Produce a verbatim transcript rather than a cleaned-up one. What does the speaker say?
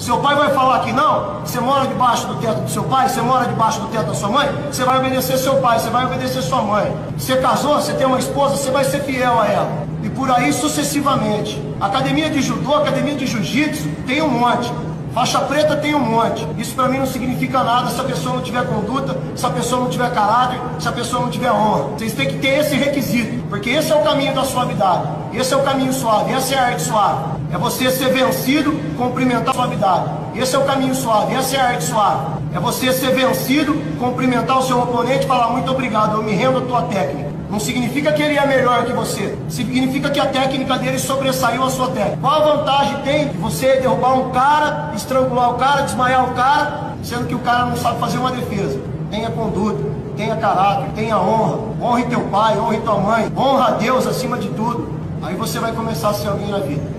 Seu pai vai falar que não, você mora debaixo do teto do seu pai, você mora debaixo do teto da sua mãe, você vai obedecer seu pai, você vai obedecer sua mãe. Você casou, você tem uma esposa, você vai ser fiel a ela. E por aí sucessivamente. Academia de judô, academia de jiu-jitsu, tem um monte. Faixa preta tem um monte. Isso pra mim não significa nada se a pessoa não tiver conduta, se a pessoa não tiver caráter, se a pessoa não tiver honra. Vocês têm que ter esse requisito, porque esse é o caminho da suavidade. Esse é o caminho suave, essa é a arte suave. É você ser vencido, cumprimentar a suavidade. Esse é o caminho suave, essa é a arte suave. É você ser vencido, cumprimentar o seu oponente e falar muito obrigado, eu me rendo à tua técnica. Não significa que ele é melhor que você. Significa que a técnica dele sobressaiu a sua técnica. Qual a vantagem tem de você derrubar um cara, estrangular o cara, desmaiar o cara, sendo que o cara não sabe fazer uma defesa? Tenha conduta, tenha caráter, tenha honra. Honre teu pai, honre tua mãe. Honra a Deus acima de tudo. Aí você vai começar a ser alguém na vida.